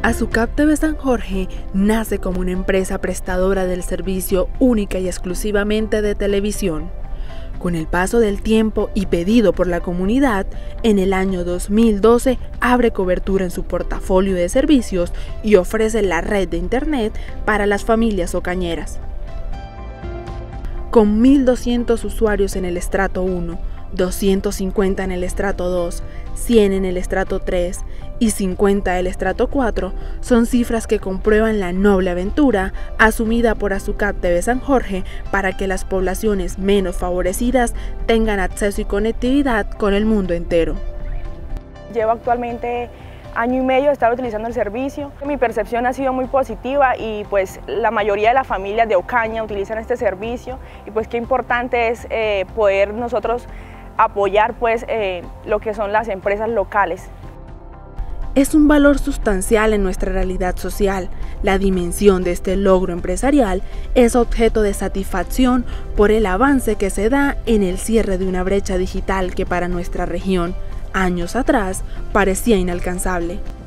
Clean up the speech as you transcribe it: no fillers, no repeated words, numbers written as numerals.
Azucap TV San Jorge nace como una empresa prestadora del servicio única y exclusivamente de televisión. Con el paso del tiempo y pedido por la comunidad, en el año 2012 abre cobertura en su portafolio de servicios y ofrece la red de internet para las familias ocañeras. Con 1.200 usuarios en el estrato 1, 250 en el estrato 2, 100 en el estrato 3 y 50 en el estrato 4, son cifras que comprueban la noble aventura asumida por Azucap TV San Jorge para que las poblaciones menos favorecidas tengan acceso y conectividad con el mundo entero. Llevo actualmente año y medio de estar utilizando el servicio. Mi percepción ha sido muy positiva y pues la mayoría de las familias de Ocaña utilizan este servicio y pues qué importante es poder nosotros apoyar pues lo que son las empresas locales. Es un valor sustancial en nuestra realidad social. La dimensión de este logro empresarial es objeto de satisfacción por el avance que se da en el cierre de una brecha digital que para nuestra región, años atrás, parecía inalcanzable.